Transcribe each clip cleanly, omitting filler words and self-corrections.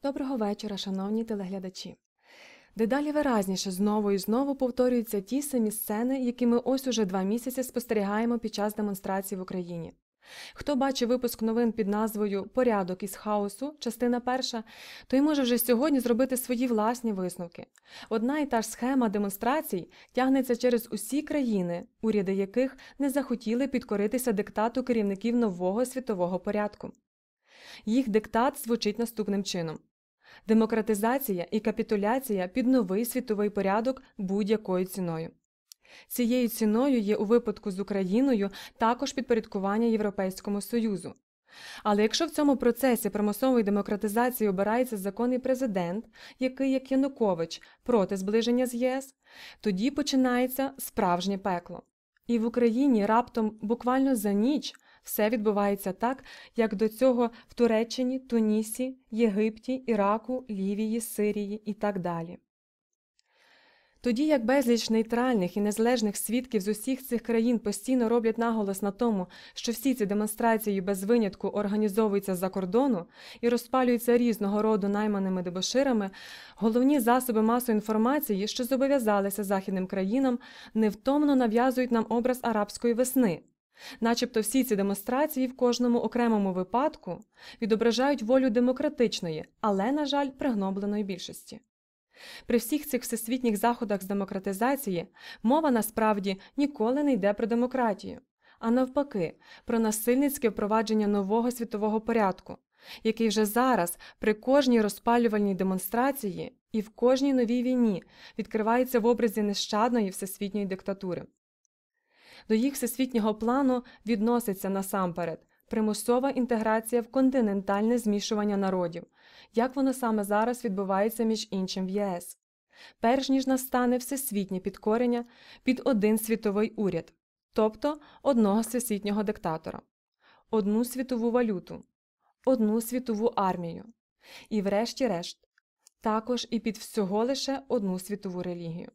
Доброго вечора, шановні телеглядачі. Дедалі виразніше знову і знову повторюються ті самі сцени, які ми ось уже 2 місяці спостерігаємо під час демонстрацій в Україні. Хто бачив випуск новин під назвою «Порядок із хаосу», частина 1, той може вже сьогодні зробити свої власні висновки. Одна і та ж схема демонстрацій тягнеться через усі країни, уряди яких не захотіли підкоритися диктату керівників нового світового порядку. Їх диктат звучить наступним чином. Демократизація і капітуляція під новий світовий порядок будь-якою ціною. Цією ціною є у випадку з Україною також підпорядкування Європейському Союзу. Але якщо в цьому процесі примусової демократизації обирається законний президент, який, як Янукович, проти зближення з ЄС, тоді починається справжнє пекло. І в Україні раптом буквально за ніч все відбувається так, як до цього в Туреччині, Тунісі, Єгипті, Іраку, Лівії, Сирії і так далі. Тоді як безліч нейтральних і незалежних свідків з усіх цих країн постійно роблять наголос на тому, що всі ці демонстрації без винятку організовуються з-за кордону і розпалюються різного роду найманими дебоширами, головні засоби масової інформації, що зобов'язалися західним країнам, невтомно нав'язують нам образ арабської весни. Начебто всі ці демонстрації в кожному окремому випадку відображають волю демократичної, але, на жаль, пригнобленої більшості. При всіх цих всесвітніх заходах з демократизації мова насправді ніколи не йде про демократію, а навпаки, про насильницьке впровадження нового світового порядку, який вже зараз при кожній розпалювальній демонстрації і в кожній новій війні відкривається в образі нещадної всесвітньої диктатури. До їх всесвітнього плану відноситься насамперед примусова інтеграція в континентальне змішування народів, як воно саме зараз відбувається між іншим в ЄС, перш ніж настане всесвітнє підкорення під один світовий уряд, тобто одного всесвітнього диктатора, одну світову валюту, одну світову армію і, врешті-решт, також і під всього лише одну світову релігію.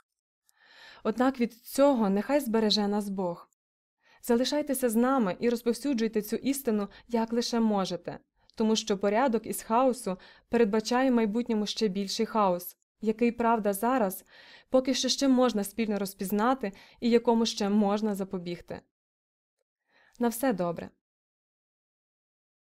Однак від цього нехай збереже нас Бог. Залишайтеся з нами і розповсюджуйте цю істину як лише можете, тому що порядок із хаосу передбачає в майбутньому ще більший хаос, який, правда, зараз поки що ще можна спільно розпізнати і якому ще можна запобігти. На все добре.